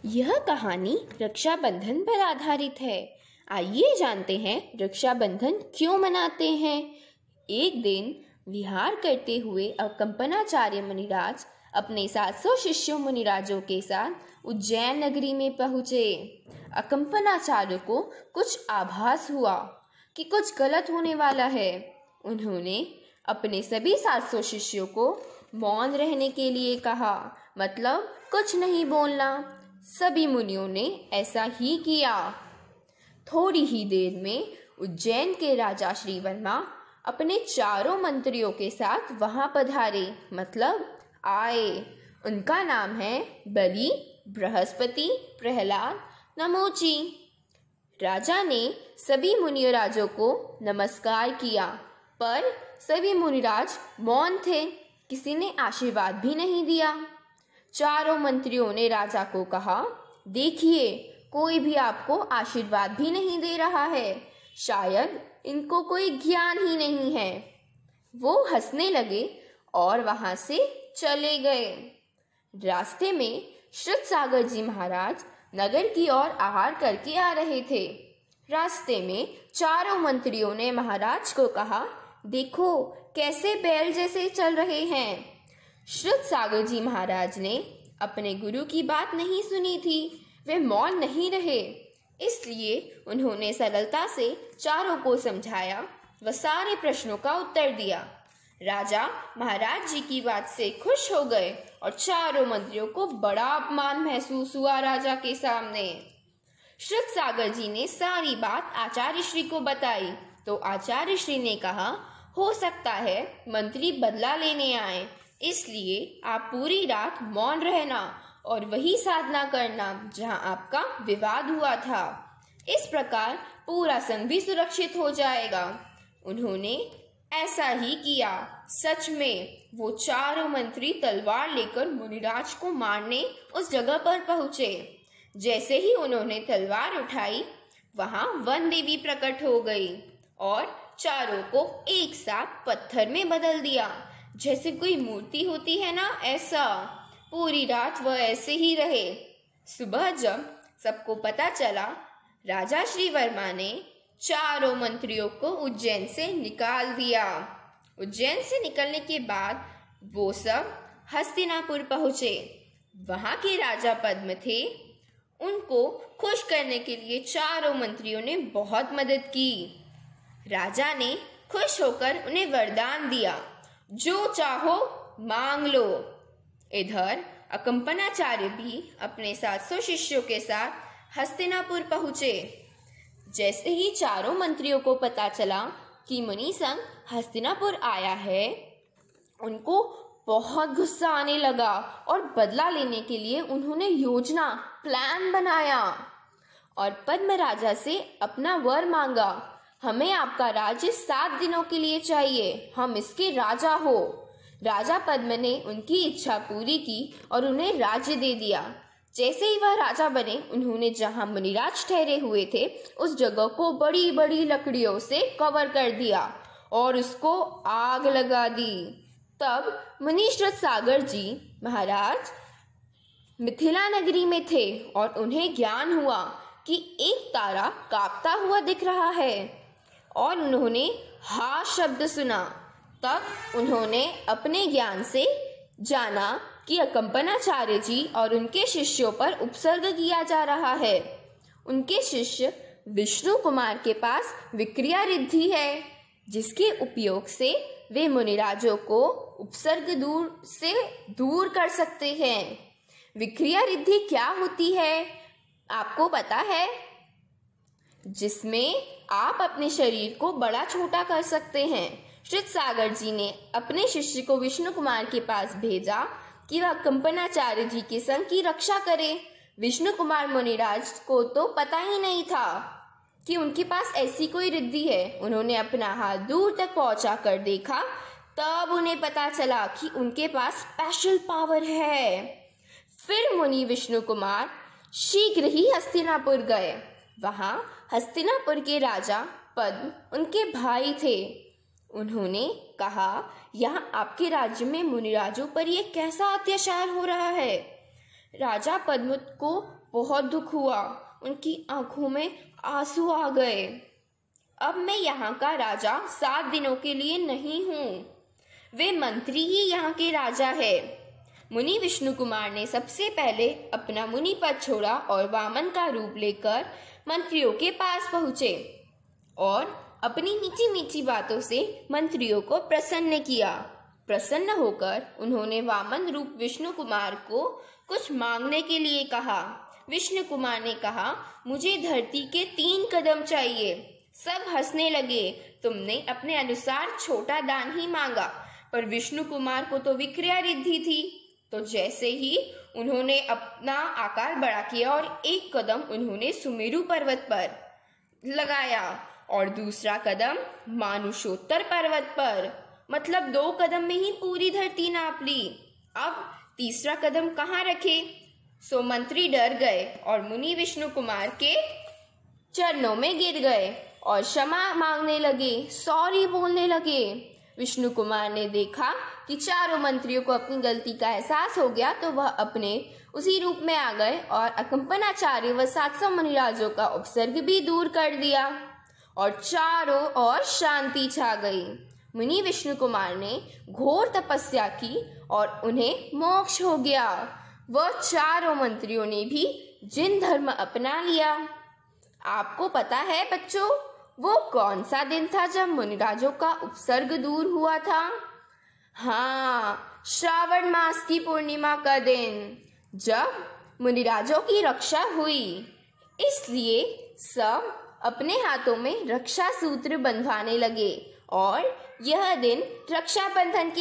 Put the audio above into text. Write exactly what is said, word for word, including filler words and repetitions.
यह कहानी रक्षाबंधन पर आधारित है। आइए जानते हैं रक्षाबंधन क्यों मनाते हैं। एक दिन विहार करते हुए अकंपनाचार्य मुनिराज अपने सात सौ शिष्यों मुनिराजों के साथ उज्जैन नगरी में पहुँचे। अकंपनाचार्य को कुछ आभास हुआ कि कुछ गलत होने वाला है। उन्होंने अपने सभी सात सौ शिष्यों को मौन रहने के लिए कहा, मतलब कुछ नहीं बोलना। सभी मुनियों ने ऐसा ही किया। थोड़ी ही देर में उज्जैन के राजा श्री वर्मा अपने चारों मंत्रियों के साथ वहां पधारे, मतलब आए। उनका नाम है बलि, बृहस्पति, प्रहलाद, नमोची। राजा ने सभी मुनिराजों को नमस्कार किया, पर सभी मुनिराज मौन थे। किसी ने आशीर्वाद भी नहीं दिया। चारों मंत्रियों ने राजा को कहा, देखिए कोई भी आपको आशीर्वाद भी नहीं दे रहा है, शायद इनको कोई ज्ञान ही नहीं है। वो हंसने लगे और वहां से चले गए। रास्ते में श्रुतसागर जी महाराज नगर की ओर आहार करके आ रहे थे। रास्ते में चारों मंत्रियों ने महाराज को कहा, देखो कैसे बैल जैसे चल रहे हैं। श्रुतसागर जी महाराज ने अपने गुरु की बात नहीं सुनी थी, वे मौन नहीं रहे। इसलिए उन्होंने सरलता से चारों को समझाया व सारे प्रश्नों का उत्तर दिया। राजा महाराज जी की बात से खुश हो गए और चारों मंत्रियों को बड़ा अपमान महसूस हुआ राजा के सामने। श्रुतसागर जी ने सारी बात आचार्य श्री को बताई तो आचार्य श्री ने कहा, हो सकता है मंत्री बदला लेने आए, इसलिए आप पूरी रात मौन रहना और वही साधना करना जहां आपका विवाद हुआ था। इस प्रकार पूरा संघ भी सुरक्षित हो जाएगा। उन्होंने ऐसा ही किया। सच में वो चारों मंत्री तलवार लेकर मुनिराज को मारने उस जगह पर पहुंचे। जैसे ही उन्होंने तलवार उठाई, वहां वन देवी प्रकट हो गई और चारों को एक साथ पत्थर में बदल दिया। जैसे कोई मूर्ति होती है ना, ऐसा। पूरी रात वह ऐसे ही रहे। सुबह जब सबको पता चला, राजा श्री वर्मा ने चारों मंत्रियों को उज्जैन से निकाल दिया। उज्जैन से निकलने के बाद वो सब हस्तिनापुर पहुंचे। वहां के राजा पद्म थे। उनको खुश करने के लिए चारों मंत्रियों ने बहुत मदद की। राजा ने खुश होकर उन्हें वरदान दिया, जो चाहो मांग लो। इधर अकंपनाचार्य भी अपने सात सौ शिष्यों के साथ हस्तिनापुर पहुंचे। जैसे ही चारों मंत्रियों को पता चला कि मुनि संघ हस्तिनापुर आया है, उनको बहुत गुस्सा आने लगा और बदला लेने के लिए उन्होंने योजना प्लान बनाया और पद्म राजा से अपना वर मांगा। हमें आपका राज्य सात दिनों के लिए चाहिए, हम इसके राजा हो। राजा पद्म ने उनकी इच्छा पूरी की और उन्हें राज्य दे दिया। जैसे ही वह राजा बने, उन्होंने जहां मुनिराज ठहरे हुए थे उस जगह को बड़ी बड़ी लकड़ियों से कवर कर दिया और उसको आग लगा दी। तब मुनि श्रुतसागर जी महाराज मिथिला नगरी में थे और उन्हें ज्ञान हुआ कि एक तारा कांपता हुआ दिख रहा है और उन्होंने हा शब्द सुना। तब उन्होंने अपने ज्ञान से जाना कि अकंपनाचार्य जी और उनके शिष्यों पर उपसर्ग किया जा रहा है। उनके शिष्य विष्णु कुमार के पास विक्रिया रिद्धि है, जिसके उपयोग से वे मुनिराजों को उपसर्ग दूर से दूर कर सकते हैं। विक्रिया रिद्धि क्या होती है, आपको पता है? जिसमें आप अपने शरीर को बड़ा छोटा कर सकते हैं। श्रुतसागर जी ने अपने शिष्य को विष्णु कुमार के पास भेजा कि वह अकंपनाचार्य जी के संग की रक्षा करे। विष्णु कुमार मुनिराज को तो पता ही नहीं था कि उनके पास ऐसी कोई रिद्धि है। उन्होंने अपना हाथ दूर तक पहुंचा कर देखा, तब उन्हें पता चला कि उनके पास स्पेशल पावर है। फिर मुनि विष्णु कुमार शीघ्र ही हस्तिनापुर गए। वहां हस्तिनापुर के राजा पद्म उनके भाई थे। उन्होंने कहा, यहाँ आपके राज्य में मुनिराजों पर यह कैसा अत्याचार हो रहा है? राजा पद्म को बहुत दुख हुआ। उनकी आंखों में आंसू आ गए। अब मैं यहाँ का राजा सात दिनों के लिए नहीं हूँ, वे मंत्री ही यहाँ के राजा है। मुनि विष्णु कुमार ने सबसे पहले अपना मुनि पद छोड़ा और वामन का रूप लेकर मंत्रियों के पास पहुँचे और अपनी मीठी मीठी बातों से मंत्रियों को प्रसन्न किया। प्रसन्न होकर उन्होंने वामन रूप विष्णु कुमार को कुछ मांगने के लिए कहा। विष्णु कुमार ने कहा, मुझे धरती के तीन कदम चाहिए। सब हंसने लगे। तुमने अपने अनुसार छोटा दान ही मांगा, पर विष्णु कुमार को तो विक्रिया रिद्धि थी। तो जैसे ही उन्होंने अपना आकार बड़ा किया और एक कदम उन्होंने सुमेरु पर्वत पर लगाया और दूसरा कदम मानुषोत्तर पर्वत पर, मतलब दो कदम में ही पूरी धरती नाप ली। अब तीसरा कदम कहाँ रखे? सो मंत्री डर गए और मुनि विष्णु कुमार के चरणों में गिर गए और क्षमा मांगने लगे, सॉरी बोलने लगे। विष्णु कुमार ने देखा कि चारों मंत्रियों को अपनी गलती का एहसास हो गया, तो वह अपने उसी रूप में आ गए और अकंपनाचार्य व सात सौ मुनिराजों का उपसर्ग भी दूर कर दिया और चारों ओर शांति छा गई। मुनि विष्णु कुमार ने घोर तपस्या की और उन्हें मोक्ष हो गया। वह चारों मंत्रियों ने भी जिन धर्म अपना लिया। आपको पता है बच्चों, वो कौन सा दिन था जब मुनिराजों का उपसर्ग दूर हुआ था? हाँ, श्रावण मास की पूर्णिमा का दिन, जब मुनिराजों की रक्षा हुई। इसलिए सब अपने हाथों में रक्षा सूत्र बंधवाने लगे और यह दिन रक्षाबंधन की